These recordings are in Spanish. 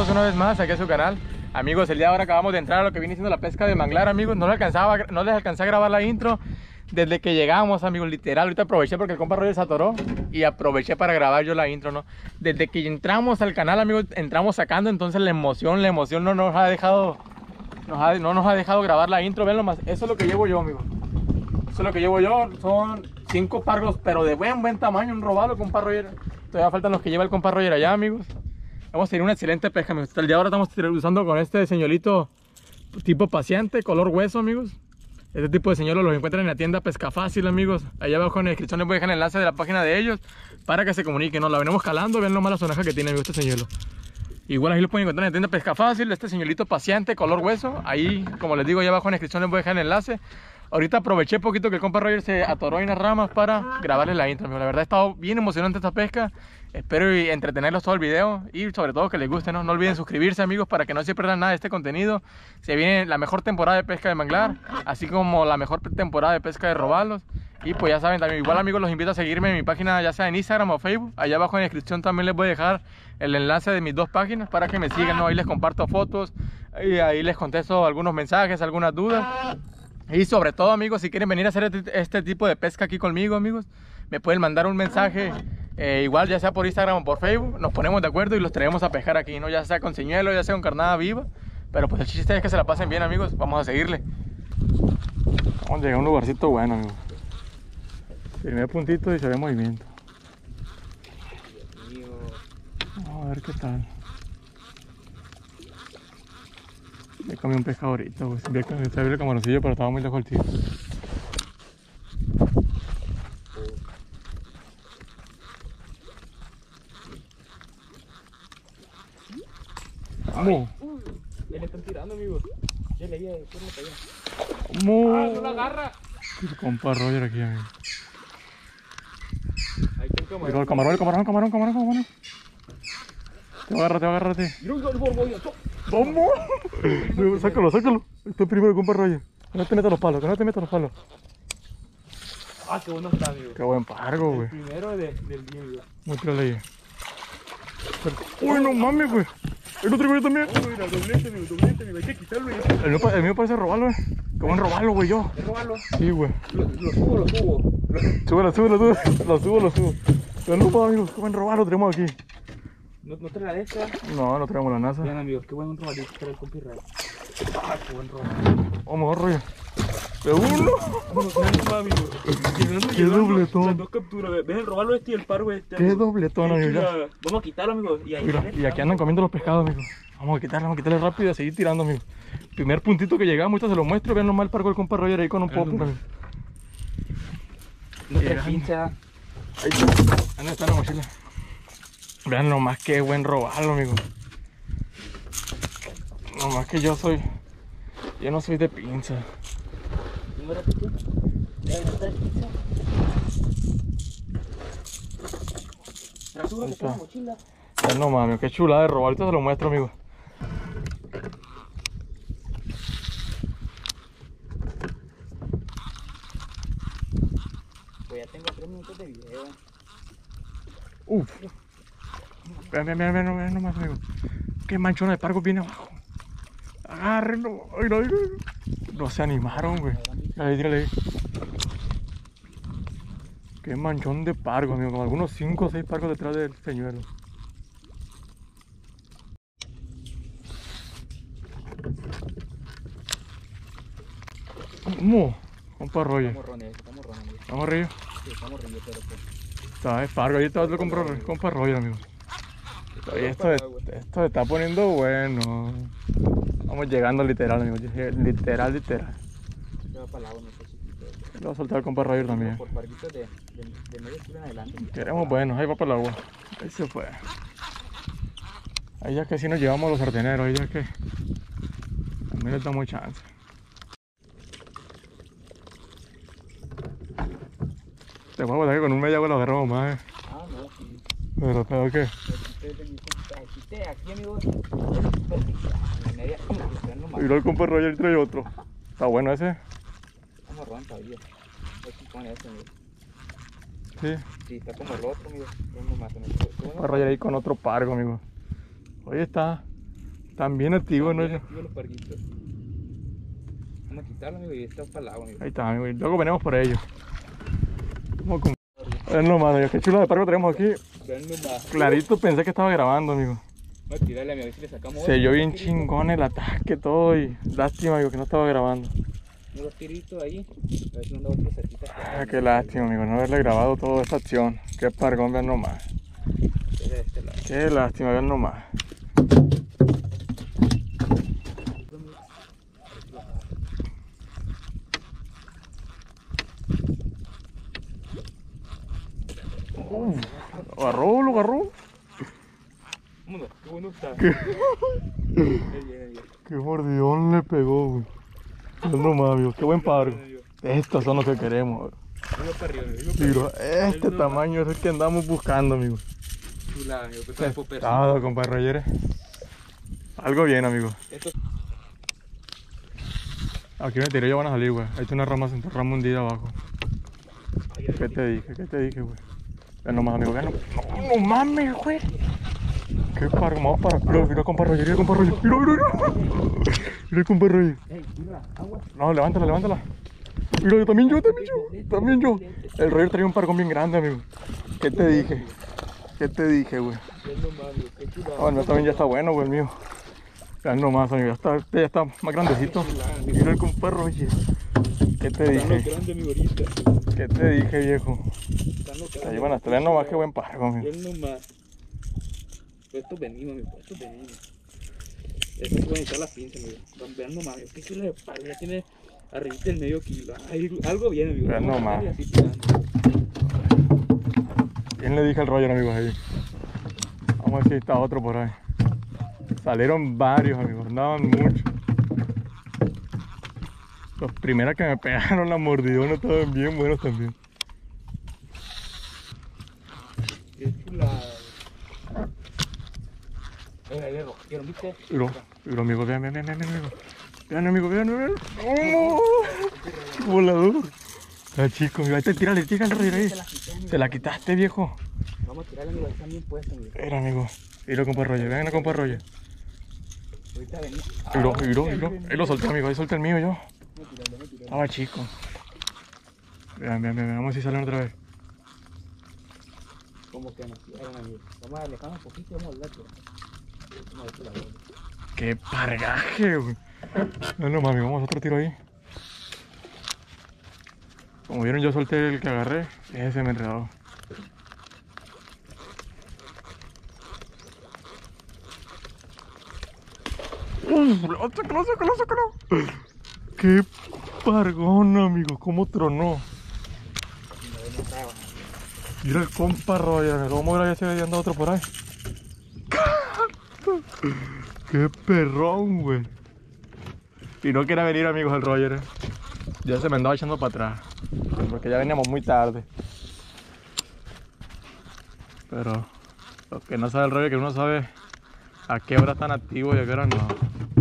una vez más aquí a su canal. Amigos, el día de ahora acabamos de entrar a lo que viene siendo la pesca de manglar, amigos. No les alcancé a grabar la intro desde que llegamos, amigos, literal. Ahorita aproveché porque el compa Roger se atoró y aproveché para grabar yo la intro, ¿no? Desde que entramos al canal, amigos, entramos sacando, entonces la emoción no nos ha dejado, no nos ha dejado grabar la intro. Ven nomás, eso es lo que llevo yo, amigos. Eso es lo que llevo yo, son 5 pargos, pero de buen tamaño, un robalo, compa Roger. Todavía faltan los que lleva el compa Roger allá, amigos. Vamos a tener una excelente pesca, amigos. El día de ahora estamos usando con este señuelito tipo paciente, color hueso, amigos. Este tipo de señuelos los encuentran en la tienda Pesca Fácil, amigos. Allá abajo en la descripción les voy a dejar el enlace de la página de ellos para que se comuniquen. Nos la venimos calando, ven nomás la sonaja que tiene, amigos, este señuelo. Igual ahí lo pueden encontrar en la tienda Pesca Fácil, este señuelito paciente, color hueso. Ahí, como les digo, allá abajo en la descripción les voy a dejar el enlace. Ahorita aproveché poquito que el compa Roger se atoró en las ramas para grabarles la intro, amigos. La verdad ha estado bien emocionante esta pesca. Espero entretenerlos todo el video y sobre todo que les guste, ¿no? No olviden suscribirse, amigos, para que no se pierdan nada de este contenido. Se viene la mejor temporada de pesca de manglar, así como la mejor temporada de pesca de robalos. Y pues ya saben, también igual, amigos, los invito a seguirme en mi página, ya sea en Instagram o Facebook. Allá abajo en la descripción también les voy a dejar el enlace de mis 2 páginas para que me sigan, ¿no? Ahí les comparto fotos y ahí les contesto algunos mensajes, algunas dudas. Y sobre todo, amigos, si quieren venir a hacer este tipo de pesca aquí conmigo, amigos, me pueden mandar un mensaje, igual ya sea por Instagram o por Facebook. Nos ponemos de acuerdo y los traemos a pescar aquí, ¿no? Ya sea con señuelo, ya sea con carnada viva. Pero pues el chiste es que se la pasen bien, amigos. Vamos a seguirle. Vamos a llegar a un lugarcito bueno, amigos. Primer puntito y se ve movimiento. Vamos a ver qué tal. Me comí un pescado ahorita, güey. Se ve el camaroncillo, pero estaba muy lejos el tiro. ¿Cómo? Ya le están tirando, amigos. Ya le iba a decirle para allá. ¿Cómo? ¡Ah, no la agarra! El compa Roger aquí, amigo. Ahí está el camarón. Camarón. Agárrate. Mira un borbollo. ¿Cómo? Sácalo. Está primero, compa Roger. Que no te metas los palos, Ah, qué bueno está, amigo. Qué buen pargo, güey. El primero del día, amigo. Muéstrale ahí. Uy, no mames, güey. El otro güey también. Uy, mira, doblete, amigo. Hay que quitarlo, amigo. El mío parece robalo, güey. Qué buen robalo, güey, yo. Es robarlo. Sí, güey. Lo subo. Lo subo. Pero no puedo, amigos. Qué buen robalo tenemos aquí. ¿No trae la de esta? No traemos la NASA. Vean, amigos, qué buen robalito trae el compi Ray. Ah, qué buen robalo. Vamos, Roger. De uno. Vámonos, amigo. Qué dobletón. Las 2 capturas. ¿Ves el robalo este y el pargo este? Qué dobletón, amigo. Vamos a quitarlo, amigos. Mira, y aquí andan comiendo los pescados, amigos. Vamos a quitarle rápido y a seguir tirando, amigos. Primer puntito que llegamos, ahorita se lo muestro. Vean nomás el pargo del compa Roger ahí con un pop. No trae pinza. Ahí está la mochila. Vean nomás qué buen robalo, amigo. Nomás que yo no soy de pinza. ¿No era tú? ¿No traes pinza? Ahí está. Vean nomás, amigo, qué chulada de robalo. Ahorita se lo muestro, amigo. Pues ya tengo 3 minutos de video. Uf. Vean nomás, amigo. Qué manchona de pargo viene abajo. Agárrenlo. No se animaron, güey. Tírale ahí. Qué manchón de pargo, amigo. Como algunos 5 o 6 pargos detrás del señuelo. ¿Cómo? Compa Roger. Estamos rones. ¿Estamos ríos? Sí, estamos ríos, pero pues. Está de pargo. Ahí está otro compa Roger, amigo. Oye, esto se está poniendo bueno. Vamos llegando literal, amigos. Literal. Ya va para el lado, no sé si. Lo va a soltar el compa Roger también. Por parguitos de medio kilo en adelante. Queremos buenos, ahí va para el agua. Ahí se fue. Ahí ya que sí nos llevamos los sarteneros, ahí ya que también les damos chance. Te voy a botar que con un medio agua lo agarramos más, Ah, no, sí. Pero ¿qué? Aquí, amigos. La media. Y luego el compa Roger trae otro. Está bueno ese. Estamos robando todavía. Aquí con este, amigo. Sí. Sí, está como el otro, amigo. Compa Roger ahí con otro pargo, amigo. Hoy está Están bien activos, ¿no? Activos los parguitos. Vamos a quitarlo, amigo, y está para el agua, amigo. Ahí está, amigo. Y luego venimos por ellos. Vamos con... Vean nomás, amigo. Qué chula de pargo tenemos aquí. Vean nomás. Clarito pensé que estaba grabando, amigo. Vamos a tirarle, amigo, a ver si le sacamos. Se oyó bien chingón el ataque, todo. Y lástima, amigo, que no estaba grabando. Unos tiritos ahí. A ver si nos da otro cerquita. Ah, qué lástima, amigo, no haberle grabado toda esta acción. Qué pargón, vean nomás. De este lado. Qué lástima, vean nomás. Lo agarró, lo agarró. Vámonos, qué bueno está. Qué, Ahí viene. qué mordidón le pegó, güey. Vean nomás, amigo, qué buen pargo. Estos son los que queremos, güey. Vengo para arriba, amigo. Pero este tamaño es el que andamos buscando, amigo. Chulada, amigo. Pues está popper. Todo, compadre Roger. Algo bien, amigo. Esto Aquí me tiré, ya van a salir, güey. Ahí está una rama hundida abajo. ¿Qué te dije? ¿Qué te dije, güey? Vean nomás, amigo, vean nomás. No, no mames, güey. Qué pargo, vamos para. Mira, compadre Roger, mira, compadre Roger. Mira, mira, mira. Mira, compadre Roger. ey, tira, agua. No, levántala, levántala. Mira, yo también yo. También yo. El Roger traía un pargón bien grande, amigo. ¿Qué te dije? ¿Qué te dije, güey? Vean nomás, amigo. Qué chulada. Ah, el mío también ya está bueno, güey, el mío. Vean nomás, amigo, ya está más grandecito. Mira el compadre Roger. ¿Qué te Están los dije? grandes, amigo, ahorita. ¿Qué te dije, viejo? Están los Ahí grandes. van a estar, vean nomás qué buen pargo, amigo. Vean nomás. Pues estos venimos, amigo. Estos venimos. Este se va a necesitar la pinza, amigo. Vean nomás, amigo. Qué chula de pargo. Ya tiene arribita el medio kilo. Ay, algo bien, amigo. Vean Vamos a nomás. darle así tirando. ¿Quién le dije al Roger, amigos, ahí? Vamos a ver si está otro por ahí. Salieron varios, amigos, andaban muchos. Los primeros que me pegaron la mordidona estaban bien buenos también. Qué chulada. Ahí ¿vieron, viste? Pero amigo, vean, amigo. Vean, amigo, vean. ¡Oh! Volador. Ah, chico, ahí te tírale, Roger ahí. Se la quitaste, viejo. Vamos a tirarle, amigo. Ahí también puesto, amigo. Era, amigo. Mira, compa Roger, vean, compa Roger. Ahorita venimos. Miro. Ahí lo solté, amigo, ahí solté el mío yo. Estaba chico. Vean, vamos a ver si salen otra vez. Como que nos tiraron, amigo. Vamos a alejarnos un poquito y vamos a hablar. Vamos a ver si la vuelve. Qué pargaje, güey. No, mami, vamos a otro tiro ahí. Como vieron, yo solté el que agarré. Ese me enredó. Sácalo. Qué pargón, amigo. Cómo tronó. Mira el compa Roger. ¿Cómo era que se había andado otro por ahí? Qué perrón, güey. Y no quiera venir, amigos, el Roger. Ya se me andaba echando para atrás. Porque ya veníamos muy tarde. Pero lo que no sabe el Roger, que uno sabe a qué hora están activos y a qué hora no.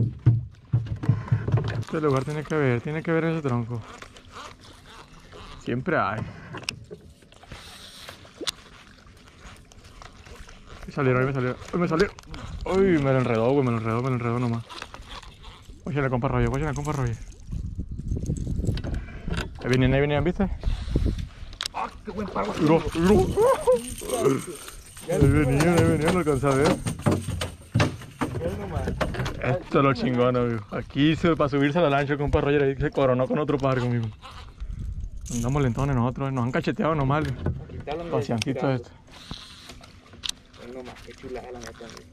Este lugar tiene que ver ese tronco. Siempre hay. Me salieron. Uy, me salió. Uy, me lo enredó, güey, me lo enredó nomás. Oye, la compa Roger. Ahí venían, ¿viste? ¡Ah, qué buen pargo! Mira. Ahí venían, lo alcancé a ver. Esto es lo chingón, amigo. Aquí para subirse a la lancha, compa Roger, ahí se coronó con otro pargo, amigo. Andamos lentones nosotros, nos han cacheteado nomás. Pacientito esto. No más, qué chulada la neta, amigo.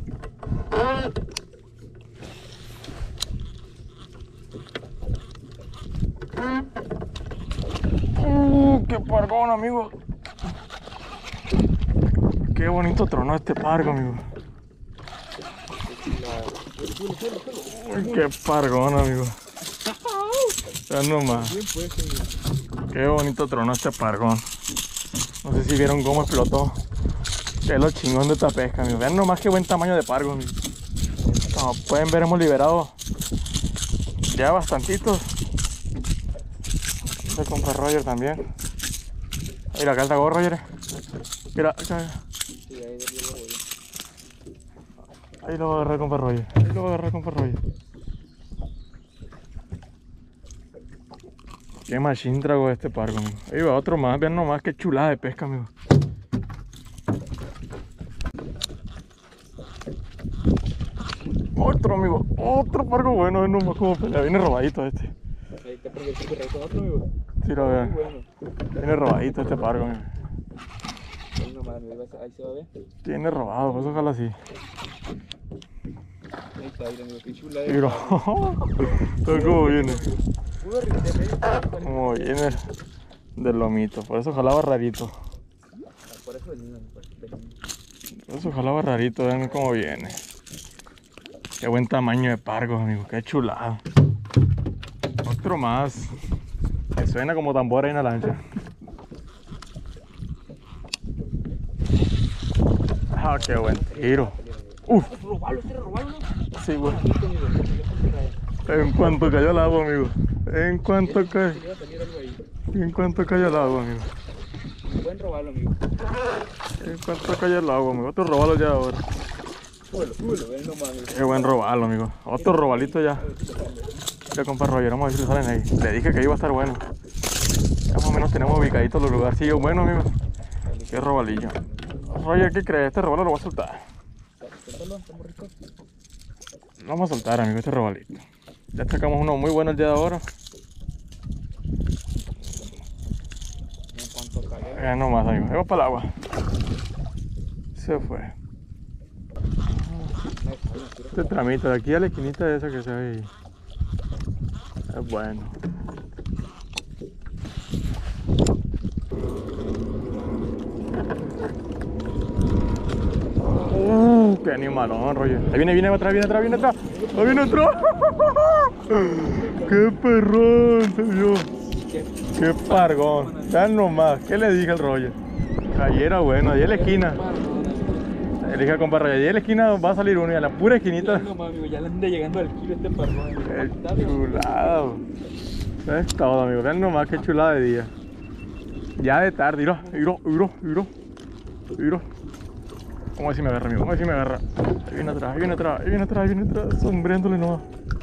¡Qué pargón, amigo! Qué bonito tronó este pargo, amigo. Qué pargón, amigo. Vean nomás. Qué bonito tronó este pargón. No sé si vieron cómo explotó. Es lo chingón de esta pesca, amigo. Vean nomás qué buen tamaño de pargo, amigo. Como pueden ver, hemos liberado ya bastantitos. Este compa Roger también. Mira, acá está Roger. Mira, acá. Sí, ahí lo voy. Ahí lo voy a agarrar, compa Roger. Ahí lo voy a agarrar, compa Roger. Qué machín trago este pargo, amigo. Ahí va otro más, vean nomás qué chulada de pesca, amigo. Otro, amigo, otro pargo bueno, vean nomás como pelea. Viene robadito este. Ahí está porque el reto otro, amigo. Sí, lo vean. Muy bueno. Viene robadito este pargo, amigo. Ahí nomás, amigo, ahí se va a ver. Tiene robado, pues ojalá sí. Ahí está, mira, amigo, qué chula es. Mira, cómo viene. Puro ribete, Como viene del lomito, por eso jalaba rarito. por eso venimos, por eso venimos. Por eso jalaba rarito, vean cómo viene. Qué buen tamaño de pargos, amigo, qué chulada. Otro más. Que suena como tambor ahí en la lancha. Ah, qué buen tiro. Robalo, ¿no? Sí, güey. En cuanto cayó el agua, amigo. En cuanto cayó. Iba a salir algo ahí. En cuanto cayó el agua, amigo. Buen robalo, amigo. En cuanto cayó el agua, amigo. Otro robalo ya ahora. Súbelo, ven nomás, amigo. Qué buen robalo, amigo. Otro robalito ya. Ya, compa Roger, vamos a ver si le salen ahí. Le dije que iba a estar bueno. Ya más o menos tenemos ubicaditos los lugarcillos buenos, amigo. Qué robalillo. Roger, ¿qué crees? Este robalo lo voy a soltar. Suéltalo, está muy rico. Lo vamos a soltar, amigo, este robalito. Ya sacamos uno muy bueno el día de ahora. En cuanto caiga. Ya no más, amigo. Vamos para el agua. Se fue. Este tramito de aquí a la esquinita de esa que se ve ahí. Es bueno. Qué animalón, Roger. Ahí viene atrás, viene atrás, viene atrás. Ahí viene atrás. Qué perrón se vio. Qué pargón. Vean nomás. ¿Qué le dije al Roger? Ayer era bueno, ahí en la esquina. Le dije al compa Roger, ahí en la esquina va a salir uno y a la pura esquinita. No, amigo, ya le anda llegando al kilo este parrón. Qué chulada. Eso es todo, amigo. Vean nomás qué chulada de día. Ya de tarde, mira. Vamos a ver si me agarra, amigo. Vamos a ver si me agarra. Ahí viene atrás, ahí viene atrás, ahí viene atrás, ahí viene atrás. Sombreándole nomás.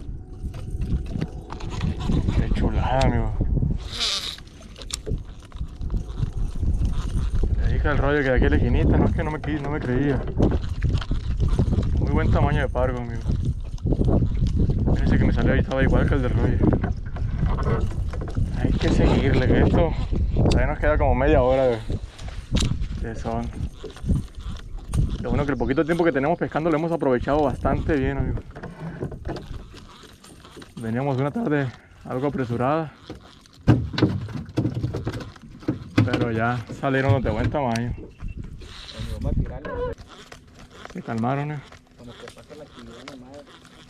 Qué chulada, amigo. Le dije al Roger que de aquí a la esquinita, no es que no me creía. Muy buen tamaño de pargo, amigo. Ese que me salió ahí estaba igual que el del Roger. Hay que seguirle, que esto todavía nos queda como media hora de son. Lo bueno que el poquito tiempo que tenemos pescando lo hemos aprovechado bastante bien, amigo. Veníamos de una tarde algo apresurada, pero ya salieron los de buen tamaño. Vamos a tirarle. Se calmaron, Cuando te pasa la actividad nomás.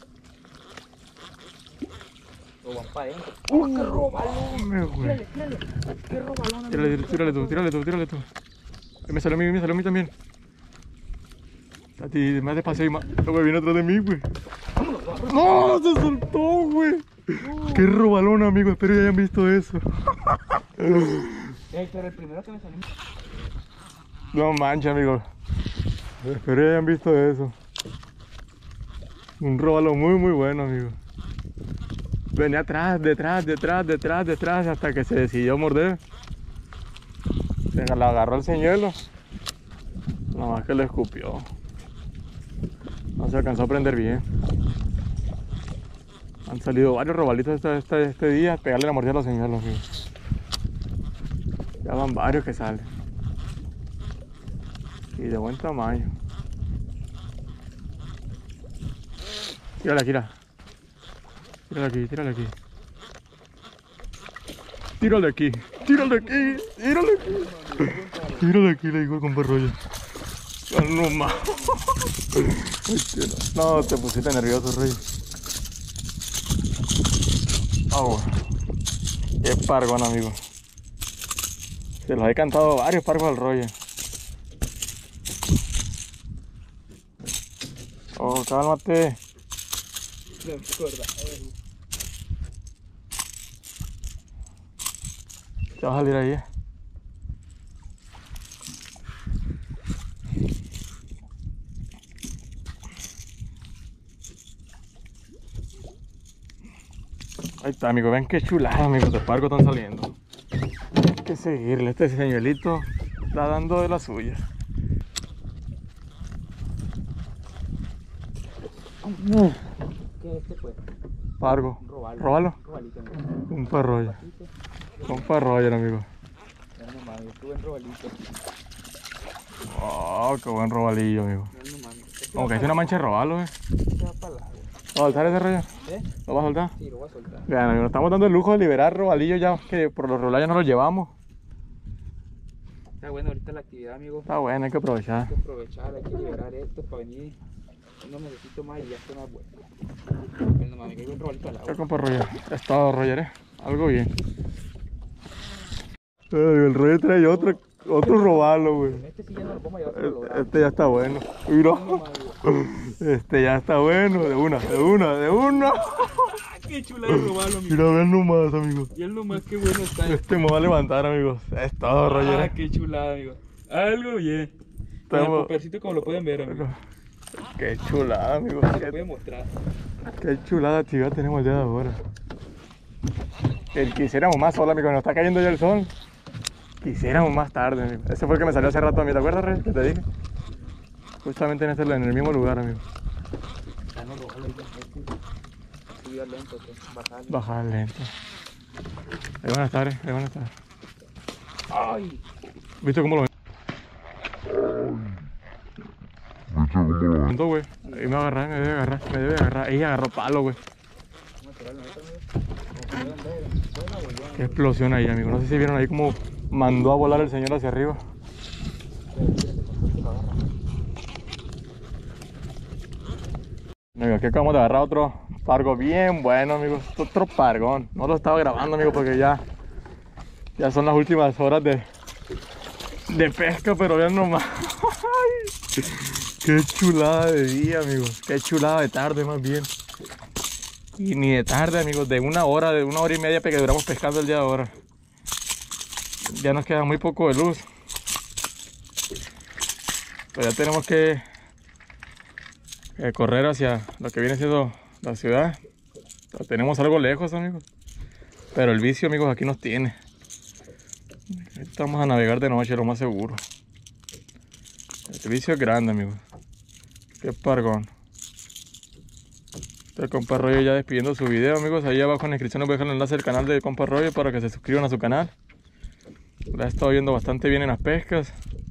Lo van para adentro. ¡Qué robalón! güey. ¡Qué robalón! Tírale tú. Ahí me salió a mí también. A ti, más despacio y más. Luego viene atrás de mí, güey. ¡No! ¡Se soltó, güey! ¡Qué robalón, amigo! Espero que hayan visto eso. Pero el primero que me salió. No manches, amigo. Espero que hayan visto eso. Un robalón muy bueno, amigo. Venía atrás, detrás, hasta que se decidió morder. Se la agarró el señuelo. Nada más que le escupió. No se alcanzó a prender bien. Han salido varios robalitos este día a pegarle la mordida a los señuelos, amigo. Ya van varios que salen. Y de buen tamaño. Tírale aquí, Tírale aquí. Tírale aquí, le digo al compa Roger. No más. No, te pusiste nervioso, Roger. Oh, qué pargón, amigo. Se los he cantado varios pargos al Roger. Oh, cálmate. ¿Qué va a salir ahí? Ahí está, amigo, ven qué chulada, amigos, de pargo están saliendo. Hay que seguirle, este señuelito está dando de las suyas. ¿Qué es este pues? Pargo. Robalo. ¿Róbalo? Robalito, amigo. Un parroyo. Un parroyo, amigo. Ya no mames, qué buen robalito. Oh, qué buen robalillo, amigo. Ya no mames. Como que es una mancha de robalo, Se va para el agua. ¿Lo vas a soltar ese rollo? ¿Eh? ¿Lo vas a soltar? Sí, lo voy a soltar. Vean, amigos, nos estamos dando el lujo de liberar robalillo ya, que por lo regular ya no los llevamos. Está bueno ahorita la actividad, amigo. Está bueno, hay que aprovechar. Hay que aprovechar, hay que liberar esto para venir unos mesecitos más y ya está más bueno. Bueno, mami, que hay buen robalito al ¿Qué agua. compa Roger? Es todo, Roger, Algo bien. Ay, el Roger trae otro robalo, güey. Este sí ya no lo vamos a llevar solo logrado. Este ya está bueno. Mira. Este ya está bueno. De una. Qué chula de robalo, amigo. Mira, ven nomás, amigos. Y es lo más que bueno está. Este me va a levantar, amigos. Es todo, Roger. Qué chulada, amigo. Algo bien. Con el Estamos- popercito como lo pueden ver, amigo. Qué chulada, amigos. Se puede mostrar. Qué chulada actividad tenemos el día de ahora. Quisiéramos más sol, amigo. Nos está cayendo ya el sol. Quisiéramos más tarde, amigo. Ese fue el que me salió hace rato a mí. ¿Te acuerdas, Rey? Que te dije. Justamente en el mismo lugar, amigo. Ya no robalo ahí. Subir lento, bajar. Bajar lento. Ahí van a estar, ahí van a estar. Ay. ¿Viste cómo lo ven? Güey. Ahí me va a agarrar, me debe agarrar. Ahí agarró palo, güey. Qué explosión ahí, amigo. No sé si vieron ahí cómo mandó a volar el señor hacia arriba. Amigo, aquí acabamos de agarrar otro pargo bien bueno, amigos. Otro pargón. No lo estaba grabando, amigo, porque ya son las últimas horas de pesca, pero vean nomás. Qué chulada de día, amigos. Qué chulada de tarde, más bien. Y ni de tarde, amigos, de una hora y media que duramos pescando el día de ahora. Ya nos queda muy poco de luz. Pero ya tenemos que correr hacia lo que viene siendo la ciudad. Lo tenemos algo lejos, amigos. Pero el vicio, amigos, aquí nos tiene. Vamos a navegar de noche, lo más seguro. El vicio es grande, amigos. Qué pargón. El compa Roger ya despidiendo su video, amigos. Ahí abajo en la descripción les voy a dejar el enlace del canal de compa Roger para que se suscriban a su canal. La he estado viendo bastante bien en las pescas.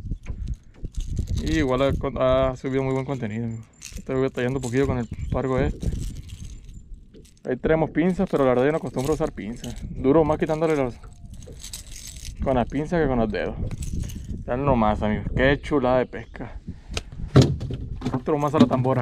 Y igual ha subido muy buen contenido, amigos. Estoy batallando un poquito con el pargo este. Ahí tenemos pinzas, pero la verdad yo no acostumbro a usar pinzas. Duro más quitándole con las pinzas que con los dedos. Vean nomás, amigos. Qué chulada de pesca. Otro más a la tambora.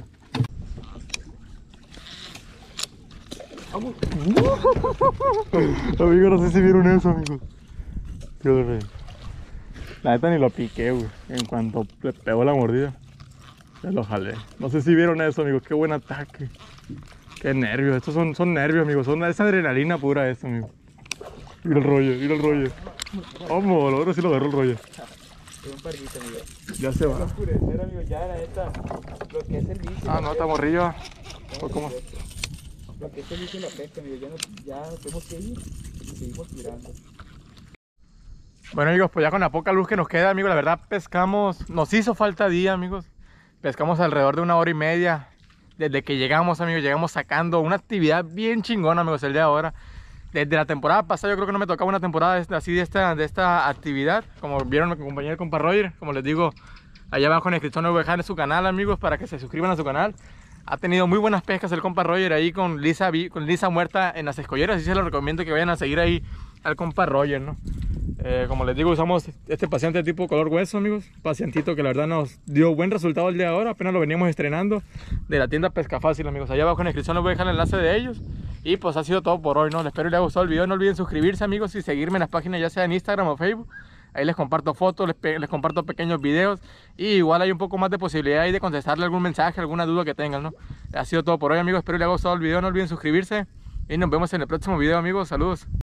Vamos. Amigos, no sé si vieron eso, amigos. Dios mío. La neta ni lo piqué, güey. En cuanto le pegó la mordida, ya lo jalé. No sé si vieron eso, amigos. Qué buen ataque. Qué nervios. Estos son nervios, amigos. Es adrenalina pura esto, amigo. Mira el rollo, mira el rollo. Vamos, ahora sí lo agarró el rollo. Es un parguito, amigo. Ya se Va a va. oscurecer, amigo. Ya era esta. Lo que es el vicio. Ah, no, está morrillo. Lo ¿Cómo? que es el vicio de la pesca, amigo. Ya nos tenemos que ir y seguimos tirando. Bueno, amigos, pues ya con la poca luz que nos queda, amigos, la verdad pescamos, nos hizo falta día, amigos. Pescamos alrededor de 1 hora y media. Desde que llegamos, amigos, llegamos sacando una actividad bien chingona, amigos, el día de ahora. Desde la temporada pasada yo creo que no me tocaba una temporada así de esta actividad. Como vieron mi compañero, el compa Roger, como les digo, allá abajo en la descripción les voy a dejar su canal, amigos, para que se suscriban a su canal. Ha tenido muy buenas pescas el compa Roger ahí con lisa muerta en las escolleras. Así se los recomiendo que vayan a seguir ahí al compa Roger, ¿no? Como les digo, usamos este paciente tipo color hueso, amigos. Pacientito que la verdad nos dio buen resultado el día de ahora. Apenas lo veníamos estrenando de la tienda Pesca Fácil, amigos. Allá abajo en la descripción les voy a dejar el enlace de ellos. Y pues ha sido todo por hoy, ¿no? Les espero que les haya gustado el video. No olviden suscribirse, amigos, y seguirme en las páginas, ya sea en Instagram o Facebook. Ahí les comparto fotos, les comparto pequeños videos. Y igual hay un poco más de posibilidad ahí de contestarle algún mensaje, alguna duda que tengan, ¿no? Ha sido todo por hoy, amigos. Espero que les haya gustado el video. No olviden suscribirse. Y nos vemos en el próximo video, amigos. Saludos.